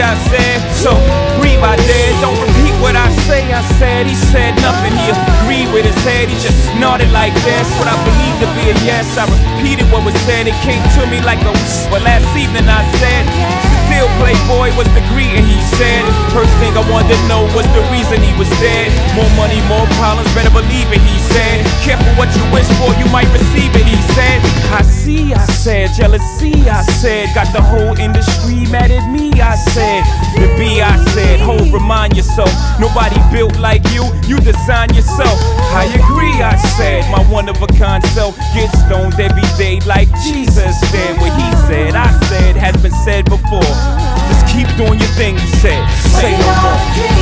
I said. So breathe, I did. Don't repeat what I say. I said, he said nothing. He agreed with his head. He just nodded like this. What I believe to be a yes. I repeated what was said. It came to me like a but last evening I said, still Playboy was the greeting, he said. First thing I wanted to know was the reason he was dead. More money, more problems, better believe it, he said. Careful what you wish for, you might receive it, he said. I see, I said, jealousy, I said. Got the whole industry mad at me, I said. The B, I said, ho, remind yourself, nobody built like you design yourself. I agree, I said, my one-of-a-kind self gets stoned every day like Jesus did. What he said, I said, has been said before. Just keep doing your thing, he said. Say no more.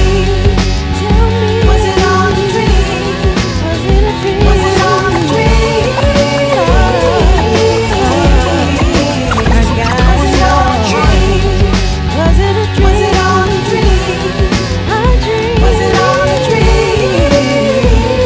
Was it all a dream? Was it a dream? Was it all a dream? Was it all a dream? Was it a dream? Was it all a dream? Was it all a dream?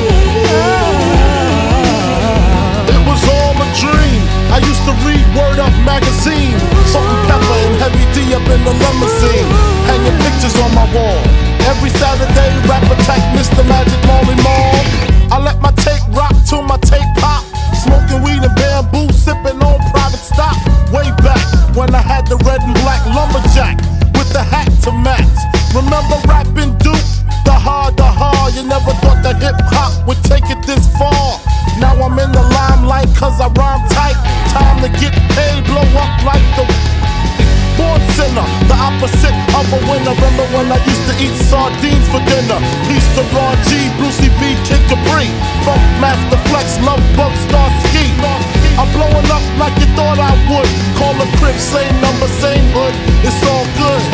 It was all a dream. I used to read Word Up magazine. Salt-N-Pepa and Heavy D up in the limousine, hanging pictures on my wall. Every Saturday, rap attack Mr. Magic Marley Marl. I let my tape rock till my tape pop. Smoking weed and bamboo, sipping on private stock. Way back when I had the red and black lumberjack with the hat to match. Remember rapping Duke? The hard. You never thought that hip hop would take it this far. Now I'm in the limelight cause I rhyme tight. Time to get paid, blow up like the born sinner, the opposite of a winner. Remember when I used to eat sardines for dinner? Peace to Ron G, Brucey B, Kid Capri, Funk Master Flex, Love Bug, Star Ski. I'm blowing up like you thought I would. Call a crib, same number, same hood. It's all good.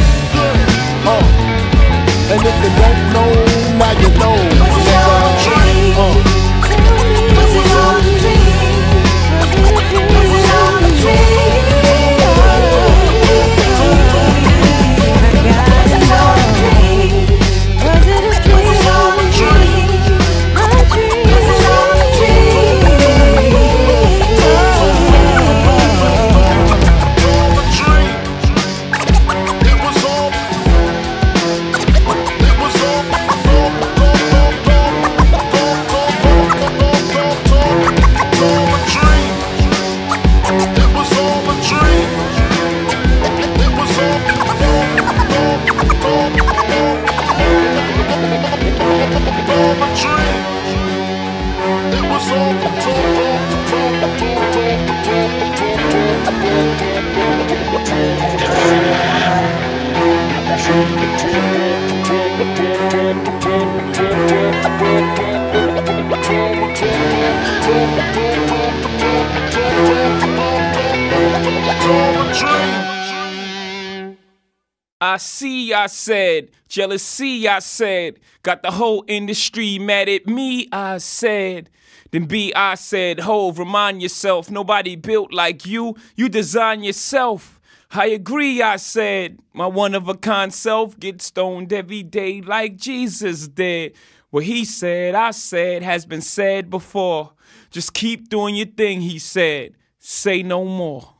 And if you don't know, now you know. Was it all a dream? Was it all a dream? Was it all a dream? Was it all a dream? Was it a dream? Was it all a dream? Was it all a dream? It was all. I see, I said, jealousy, I said, got the whole industry mad at me, I said. Then B, I said, ho, remind yourself, nobody built like you design yourself. I agree, I said, my one-of-a-kind self gets stoned every day like Jesus did. What he said, I said, has been said before. Just keep doing your thing, he said. Say no more.